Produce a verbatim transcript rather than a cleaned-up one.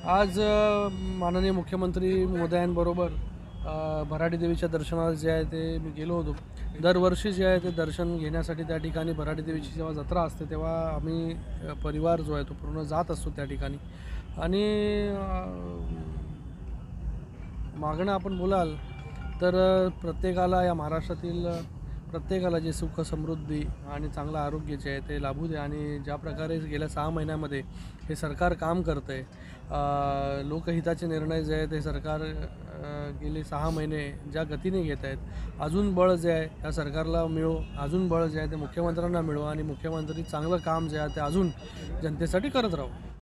आज अ, माननीय मुख्यमंत्री महोदयांबरोबर अ, भराडी देवीच्या दर्शनाला जे आहे ते मी गेलो होतो. दरवर्षी जे आहे ते दर्शन घेण्यासाठी त्या ठिकाणी भराडी देवीची जेव्हा जत्रा असते तेव्हा आम्ही अ, परिवार जो आहे तो पूर्ण जात असतो त्या ठिकाणी. आणि अ, मागणं आपण बोलाल तर अ, प्रत्येकाला या महाराष्ट्रातील अ, प्रत्येकाला जे सुख समृद्धी आणि चांगलं आरोग्य जे आहे ते लाभू दे. आणि ज्या प्रकारे गेल्या सहा महिन्यामध्ये हे सरकार काम करतं आहे, लोकहिताचे निर्णय जे आहेत ते सरकार अ, गेले सहा महिने ज्या गतीने घेत आहेत, अजून बळ जे आहे त्या सरकारला मिळो, अजून बळ जे आहे ते मुख्यमंत्र्यांना मिळो आणि मुख्यमंत्री चांगलं काम जे आहे ते अजून जनतेसाठी करत राहू.